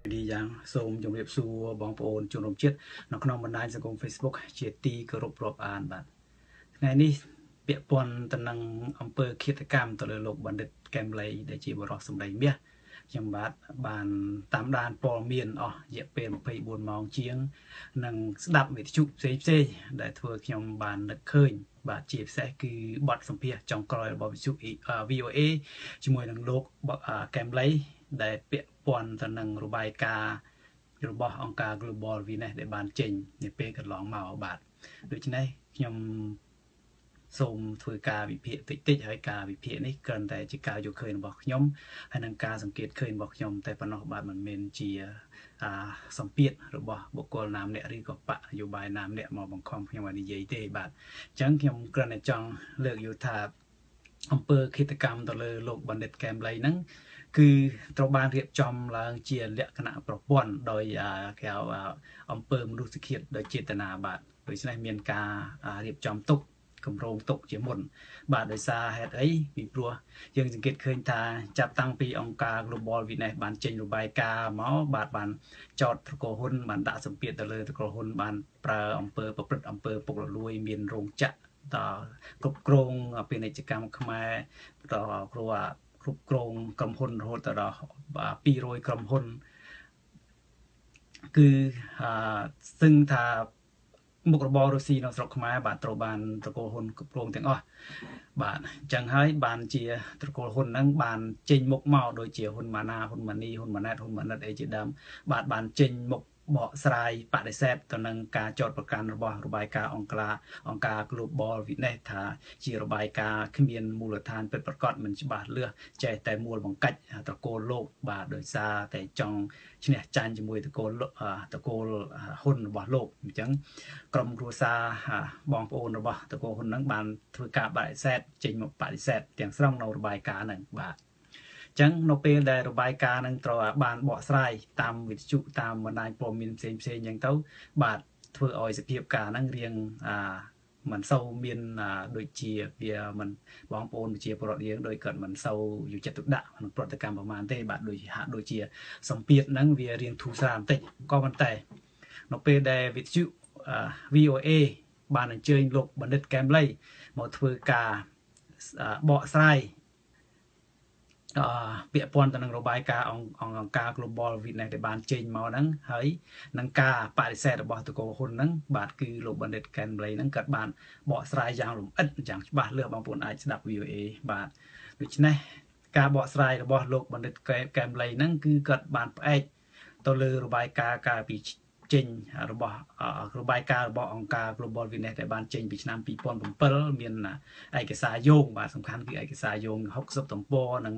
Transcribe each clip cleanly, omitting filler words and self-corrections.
ดีយ៉ាងសូមជម្រាបសួរបងប្អូនជនរួមជាតិនៅក្នុងបណ្ដាញសង្គម Facebook ជាទីគោរពរាប់អានបាទថ្ងៃនេះពាក់ព័ន្ធទៅនឹងអង្គើឃាតកម្មទៅលើលោកបណ្ឌិតកែមលីដែលជាបរិសុទ្ធសម្ដីមាសខ្ញុំបាទបានតាមដានព័ត៌មានអស់រយៈពេល24ម៉ោងជាងនិងស្ដាប់វិទ្យុផ្សេងដែលធ្វើខ្ញុំបាននឹកឃើញបាទជាពិសេសគឺបទសម្ភាសន៍ចុងក្រោយរបស់វិទ្យុ VOA ជាមួយនឹងលោកកែមលីដែលពាក់ព័ន្ធទៅនឹងរបាយការណ៍របស់អង្គការ Global Witness ដែលបានចេញនាពេលកន្លងមកបាទដូច្នេះខ្ញុំសូមធ្វើការវិភាគតិចហើយការវិភាគនេះគ្រាន់តែជាការយកឃើញរបស់ខ្ញុំហើយនឹងការសង្កេតឃើញរបស់ខ្ញុំតែប៉ុណ្ណោះបាទមិនមែនជាសម្ពាធរបស់បុគ្គលណាម្នាក់ឬក៏បកនយោបាយណាម្នាក់មកបង្ខំខ្ញុំឲ្យនិយាយទេបាទអញ្ចឹងខ្ញុំគ្រាន់តែចង់លើកយកថាអង្គើឃាតកម្មទៅលើលោកបណ្ឌិតកែមលីហ្នឹងគឺត្រូវបានរៀបចំឡើងជាលក្ខណៈប្រព័ន្ធដោយគេហៅអង្គើមនុស្សឃាតដោយចេតនាបាទដូច្នេះមានការរៀបចំទុកគម្រោងទុកជាមុនបាទដោយសារហេតុអីពីព្រោះយើងសង្កេតឃើញថាចាប់តាំងពីអង្គការ Global Witness បានចេញរបាយការណ៍មកបាទបានចោទត្រកូលហ៊ុនបានដាក់សម្ពាធទៅលើត្រកូលហ៊ុនបានប្រើអំពើប្រព្រឹត្តអំពើពុករលួយមានរោងចក្រគ្រប់គ្រងពាណិជ្ជកម្មខ្មែរគ្រប់គ្រងក្រុមហ៊ុនរហូតដល់200ក្រុមហ៊ុនគឺស្ទឹងថាមុខរបររុស្ស៊ីនៅស្រុកខ្មែរបាទត្រូវបានត្រកូលហ៊ុនគ្រប់គ្រងទាំងអស់បាទអញ្ចឹងហើយបានជាត្រកូលហ៊ុនហ្នឹងបានចេញមុខមកដូចជាហ៊ុនម៉ាណាហ៊ុនម៉ានីហ៊ុនម៉ាណែតហ៊ុនម៉ាណិតអីជាដើមបាទបានចេញមុខបកស្រាយបដិសេធទៅនឹងការចោទប្រកាន់របស់របាយការណ៍អង្គការ Global Witness ថាជារបាយការណ៍គ្មានមូលដ្ឋានពិតប្រាកដមិនច្បាស់លាស់ចេះតែមូលបង្កាច់ត្រកូលលោកបាទដោយសារតែចង់ឈ្នះចាញ់ជាមួយត្រកូលហ៊ុនរបស់លោកអញ្ចឹងក្រុមគ្រួសារបងប្អូនរបស់ត្រកូលហ៊ុនហ្នឹងបានធ្វើការបដិសេធចេញមកបដិសេធទាំងស្រុងនៅរបាយការណ៍ហ្នឹងបាទអញ្ចឹងនៅពេលដែលរបាយការណ៍នឹងត្រូវបានបកស្រាយតាមវិទ្យុតាមបណ្ដាញព័ត៌មានផ្សេងអញ្ចឹងទៅបាទធ្វើឲ្យសភាពការហ្នឹងរៀងមិនសូវមានដូចជាវាមិនបងប្អូនជាពលរដ្ឋយើងដោយគាត់មិនសូវយកចិត្តទុកដាក់ក្នុងប្រតិកម្មប្រមាណទេបាទដូចហាក់ដូចជាសម្ពាធហ្នឹងវារៀងធូរស្រាលបន្តិចក៏ប៉ុន្តែនៅពេលដែលវិទ្យុ VOA បានអញ្ជើញលោកបណ្ឌិតកែមលីមកធ្វើការបកស្រាយពាក់ព័ន្ធទៅនឹងរបាយការណ៍អង្គការ Global Witness ដែលបានចេញមកហ្នឹងហើយនឹងការបដិសេធរបស់ត្រកូលហ៊ុនហ្នឹងបាទគឺលោកបណ្ឌិតកែមលីហ្នឹងគាត់បានបកស្រាយយ៉ាងលម្អិតយ៉ាងច្បាស់លាស់បងប្អូនអាចស្ដាប់ VOA បាទដូច្នេះការបកស្រាយរបស់លោកបណ្ឌិតកែមលីហ្នឹងគឺគាត់បានផ្អែកទៅលើរបាយការណ៍កាលពីចេញរបស់របាយការណ៍របស់អង្គការ Global Witness ដែលបានចេញពីឆ្នាំ2007មានឯកសារយោងបាទសំខាន់គឺឯកសារយោង60ទំព័រនិង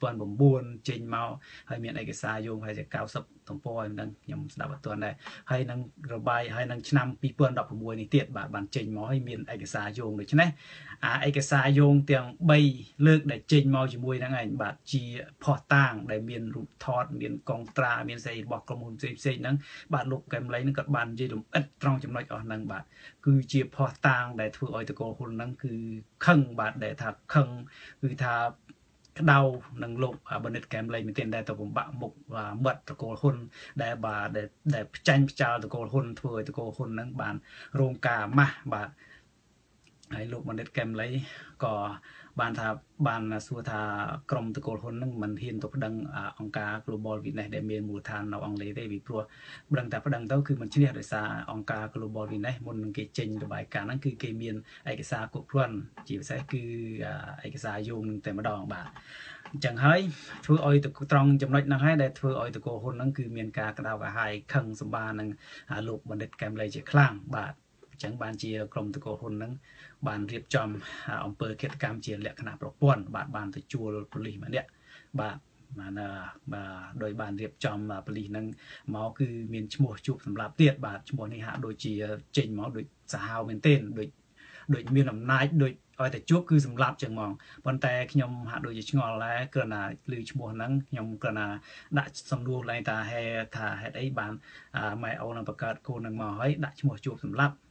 2009ចេញមកហើយមានឯកសារយោងហើយជា90ទំព័រហ្នឹងខ្ញុំស្ដាប់អត់ទាន់ដែរហើយនឹងរបាយហើយនឹងឆ្នាំ2016នេះទៀតបាទបានចេញមកហើយមានឯកសារយោងដូច្នេះឯកសារយោងទាំង3លើកដែលចេញមកជាមួយហ្នឹងឯងបាទជាផុសតាងដែលមានរូបថតមានកងត្រាមានស្អីរបស់ក្រុមហ៊ុនផ្សេងហ្នឹងបាទលោកកែមលីនឹងក៏បាននិយាយលម្អិតត្រង់ចំណុចអស់ហ្នឹងបាទគឺជាផុសតាងដែលធ្វើឲ្យតកូលហ៊ុនហ្នឹងគឺខឹងបាទដែលថាខឹងគឺថាក្តៅនឹងលោកបណ្ឌិតកែមលីមែនទែនដែលទៅបំបាក់មុខមាត់តកូលហ៊ុនដែលបាទដែលផ្ចាញ់ផ្ចាល់តកូលហ៊ុនធ្វើឲ្យតកូលហ៊ុនហ្នឹងបានរងការម៉ាស់បាទហើយលោកបណ្ឌិតកែមលីក៏បានសួរថាក្រុមតកូលហ៊ុនហ្នឹងមិនហ៊ានទៅប្តឹងអង្គការ Global Witness ដែលមានមូលដ្ឋាននៅអង់គ្លេសទេពីព្រោះប្តឹងទៅគឺមិនឈ្នះដោយសារអង្គការ Global Witness មុននឹងគេចេញរបាយការណ៍ហ្នឹងគឺគេមានឯកសារគ្រប់គ្រាន់ជាពិសេសគឺឯកសារយោងនឹងតែម្ដងបាទអញ្ចឹងហើយធ្វើឲ្យត្រង់ចំណុចហ្នឹងហើយដែលធ្វើឲ្យតកូលហ៊ុនហ្នឹងគឺមានការក្តៅក្រហាយខឹងសម្បានឹងលោកបណ្ឌិតកែមលីជាខ្លាំងបាទអញ្ចឹងបានជាក្រុមតកូលហ៊ុនហ្នឹងបានរៀបចំអង្គើឃាតកម្មជាលក្ខណៈប្រព័ន្ធបាទបានទៅជួលប៉ូលីសម្នាក់បាទដោយបានរៀបចំប៉ូលីសហ្នឹងមកគឺមានឈ្មោះជួបសម្រាប់ទៀតបាទឈ្មោះនេះហាក់ដូចជាចេញមកដូចសាហាវមែនទែនដូចមានអំណាចដូចឲ្យតែជួបគឺសម្រាប់ចឹងហ្មងប៉ុន្តែខ្ញុំហាក់ដូចជាឆ្ងល់ដែរគ្រាន់តែឮឈ្មោះហ្នឹងខ្ញុំគ្រាន់តែដាក់សំណួរឡើងថាហេតុអីបានម៉ែអូននឹងបង្កើតកូនហ្នឹងមកហើយដាក់ឈ្មោះជួបសម្រាប់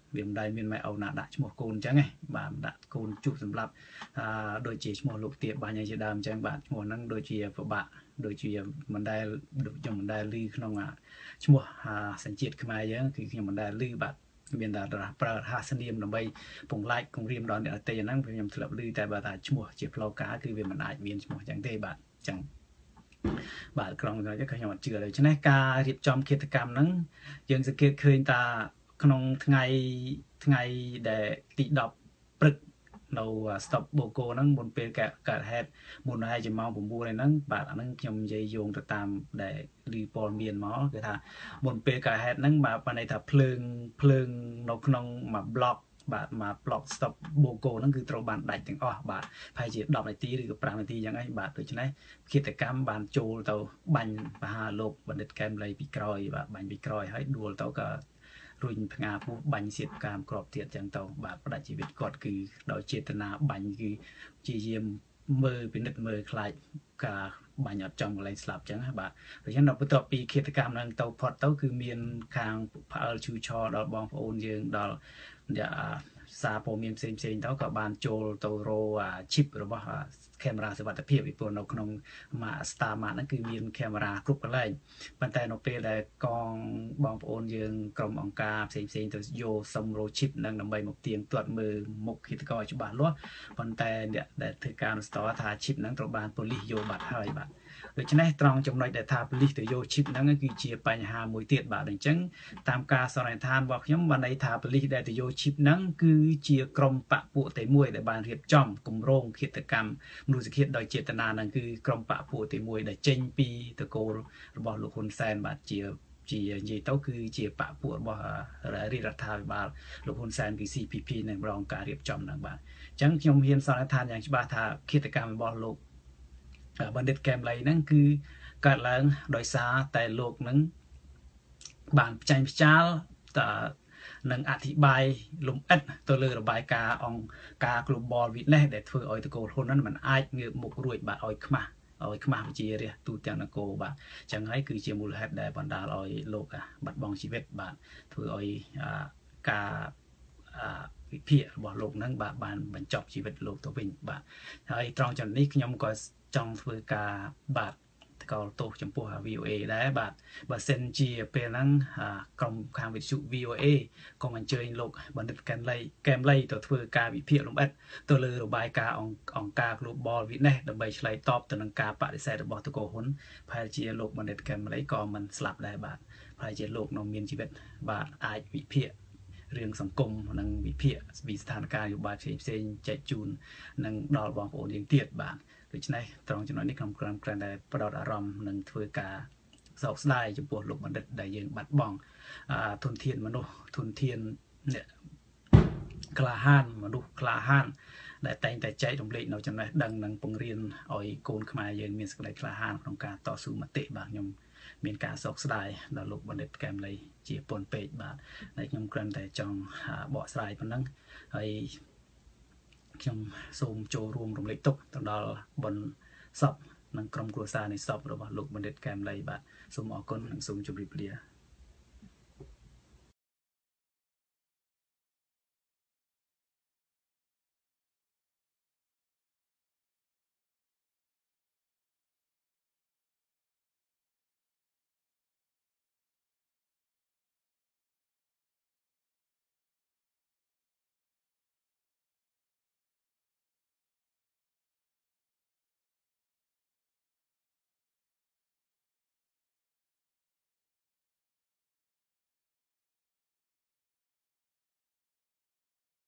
វាមិនដែលមានម៉ែឪណាដាក់ឈ្មោះកូនអញ្ចឹងឯងបាទដាក់កូនជប់សម្រាប់ដូចជាឈ្មោះលោកទាបាញ់ឲ្យជាដើមអញ្ចឹងបាទឈ្មោះហ្នឹងដូចជាពិបាកដូចជាមិនដែលខ្ញុំមិនដែលឮក្នុងឈ្មោះសញ្ជាតិខ្មែរយើងគឺខ្ញុំមិនដែលឮបាទមានតែប្រើរហស្សនាមដើម្បីពង្លាយគង្រាមដល់អ្នកដទៃហ្នឹងខ្ញុំធ្លាប់ឮតែបើថាឈ្មោះជាផ្លូវការគឺវាមិនអាចមានឈ្មោះអញ្ចឹងទេបាទអញ្ចឹងបាទក្រុមខ្ញុំអត់ជឿដូច្នេះការរៀបចំគិតកម្មហ្នឹងយើងសង្កេតឃើញថាក្នុងថ្ងៃដែលទី10ព្រឹកនៅ stop Boko ហ្នឹងមុនពេលកើតហេតុមុនហើយជាម៉ោង 9 ហ្នឹងបាទអាហ្នឹងខ្ញុំនិយាយយោងទៅតាមដែលឮព័ត៌មានមកគឺថាមុនពេលកើតហេតុហ្នឹងបាទបានន័យថាភ្លើងនៅក្នុងមួយ block បាទមក block stop Boko ហ្នឹងគឺត្រូវបានដាច់ទាំងអស់បាទប្រហែលជា10នាទីឬក៏5នាទីអញ្ចឹងឯងបាទដូច្នេះគិតកម្មបានចូលទៅបាញ់មហាលោកបណ្ឌិតកែមលីពីក្រោយបាទបាញ់ពីក្រោយហើយដួលទៅក៏រុញផ្ងាពោះបាញ់សៀតកាមក្របទៀតអញ្ចឹងទៅបាទផ្ដាច់ជីវិតគាត់គឺដោយចេតនាបាញ់គឺជាយាមមើលពិនិត្យមើលខ្លាចការបាញ់អត់ចំកន្លែងស្លាប់អញ្ចឹងបាទដូច្នេះដល់បន្ទាប់ពីឃាតកម្មហ្នឹងទៅផុតទៅគឺមានខាងផ្អើលឈូឆរដល់បងប្អូនយើងដល់សារព័ត៌មានផ្សេងទៅក៏បានចូលទៅរកchip របស់កាមេរ៉ាសុវត្ថិភាពពីព្រោះនៅក្នុងStar Mart ហ្នឹងគឺមានកាមេរ៉ាគ្រប់កន្លែងប៉ុន្តែនៅពេលដែលកងបងប្អូនយើងក្រុមអង្គការផ្សេងទៅយកសុំរក chip ហ្នឹងដើម្បីមកទៀងទាត់មើលមុខឃាតករច្បាស់លាស់ប៉ុន្តែអ្នកដែលធ្វើការនៅ store ថា chip ហ្នឹងត្រូវបានប៉ូលីសយកបាត់ហើយបាទដូច្នេះត្រង់ចំណុចដែលថាប៉ូលីសទៅយក chip ហ្នឹងគឺជាបញ្ហាមួយទៀតបាទអញ្ចឹងតាមការសន្និដ្ឋានរបស់ខ្ញុំបានន័យថាប៉ូលីសដែលទៅយក chip ហ្នឹងគឺជាក្រុមបកពួកតែមួយដែលបានរៀបចំគម្រោងឃាតកម្មមនុស្សឃាតដោយចេតនាហ្នឹងគឺក្រុមបកពួកតែមួយដែលចេញពីតកូលរបស់លោកហ៊ុនសែនបាទជានិយាយទៅគឺជាបកពួករបស់រាជរដ្ឋាភិបាលលោកហ៊ុនសែនគឺ CPP នឹងរងការរៀបចំហ្នឹងបាទអញ្ចឹងខ្ញុំហ៊ានសន្និដ្ឋានយ៉ាងច្បាស់ថាឃាតកម្មរបស់លោកបណ្ឌិតកែមលីហ្នឹងគឺកើតឡើងដោយសារតែលោកហ្នឹងបានផ្ចាញ់ផ្ចាលនឹងអធិប្បាយលំអិតទៅលើរបាយការណ៍អង្គការ Global Witness ដែលធ្វើឲ្យតកូលហ៊ុនហ្នឹងมันអាចងើបមុខរួចបាទឲ្យខ្មាស់វិជារាជទូទាំងនគរបាទអញ្ចឹងហើយគឺជាមូលហេតុដែលបណ្ដាលឲ្យលោកបាត់បង់ជីវិតបាទធ្វើឲ្យការវិភាគរបស់លោកហ្នឹងបាទបានបញ្ចប់ជីវិតលោកទៅវិញបាទហើយត្រង់ចំណនេះខ្ញុំក៏ចង់ធ្វើការបាទក៏ទោសចំពោះ VOA ដែរបាទបើសិនជាពេលហ្នឹងក្រុមខាងវិទ្យុ VOA ក៏អញ្ជើញលោកបណ្ឌិតកែមលីទៅធ្វើការវិភាគលម្អិតទៅលើរបាយការណ៍អង្គការ Global Witness ដើម្បីឆ្លើយតបទៅនឹងការបដិសេធរបស់តកូលហ៊ុនប្រហែលជាលោកបណ្ឌិតកែមលីក៏មិនស្លាប់ដែរបាទប្រហែលជាលោកនៅមានជីវិតបាទអាចវិភាគរឿងសង្គមនិងវិភាគពីស្ថានភាពនយោបាយផ្សេងចែកជូននិងដល់បងប្អូនយើងទៀតបាទដូច្នេះត្រង់ចំណុចនេះខ្ញុំគ្រាន់តែផ្ដោតអារម្មណ៍និងធ្វើការសោកស្ដាយចំពោះលោកបណ្ឌិតដែលយើងបាត់បង់ធនធានមនុស្សធនធានអ្នកក្លាហានមនុស្សក្លាហានដែលតែងតែចែករំលែកនៅចំណេះដឹងនិងពង្រៀនឲ្យកូនខ្មែរយើងមានសេចក្តីក្លាហានក្នុងការតស៊ូមតិបាទខ្ញុំមានការសោកស្ដាយដល់លោកបណ្ឌិតកែមលីជាពន់ពេកបាទហើយខ្ញុំគ្រាន់តែចង់បកស្រាយប៉ុណ្ណឹងហើយខ្ញុំសូមចូលរួមរំលែកទុក្ខទៅដល់បុណ្យសពនិងក្រុមគ្រួសារនៃសពរបស់លោកបណ្ឌិតកែមលីបាទសូមអរគុណនិងសូមជម្រាបលា